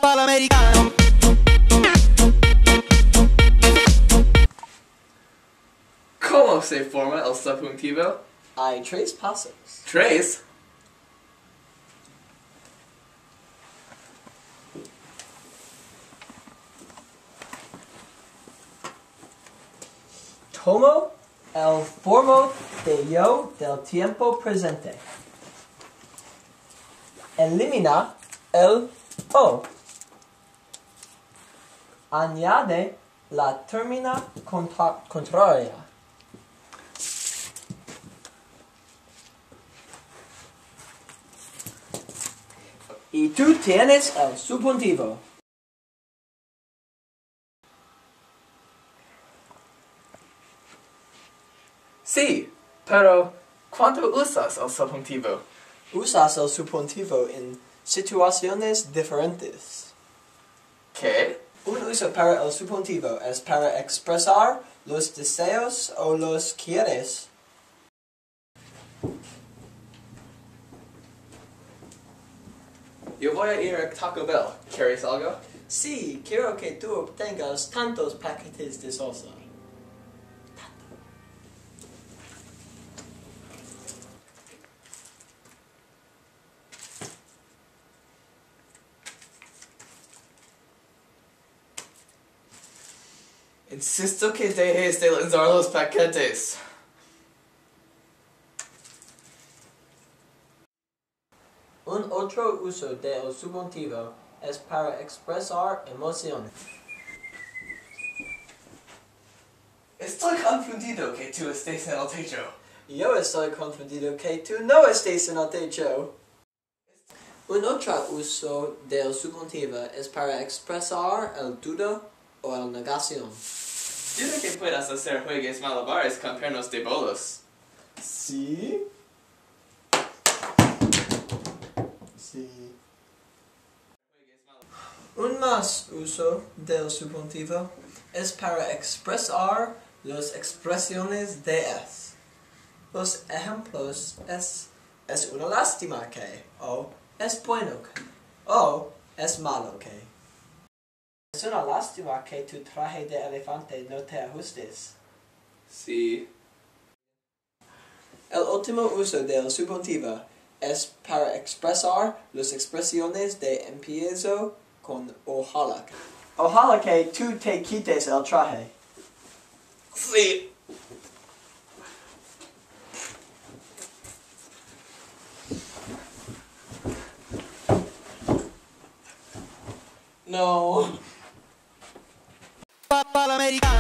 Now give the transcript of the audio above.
Palamericano. ¿Cómo se forma el subjuntivo? Hay 3 pasos. ¿Tres? Tomo el forma de yo del tiempo presente. Elimina el o. Añade la término contraria. Y tú tienes el subjuntivo. Sí, pero ¿cuándo usas el subjuntivo? Usas el subjuntivo en situaciones diferentes. ¿Qué? Un uso para el subjuntivo es para expresar los deseos o los quieres. Yo voy a ir a Taco Bell. ¿Quieres algo? Sí, quiero que tú obtengas tantos paquetes de salsa. Insisto que dejes de lanzar los paquetes. Un otro uso del subjuntivo es para expresar emociones. Estoy confundido que tú estés en el techo. Yo estoy confundido que tú no estés en el techo. Un otro uso del subjuntivo es para expresar el duda o la negación. Dudo que puedas hacer juegos malabares con pernos de bolos. Sí. Sí. Un más uso del subjuntivo es para expresar las expresiones de es. Los ejemplos es una lástima que, o es bueno que, o es malo que. Es una lástima que tu traje de elefante no te ajustes. Sí. El último uso del subjuntivo es para expresar las expresiones de empiezo con ojalá. Ojalá que tú te quites el traje. Sí. No. Palamericano.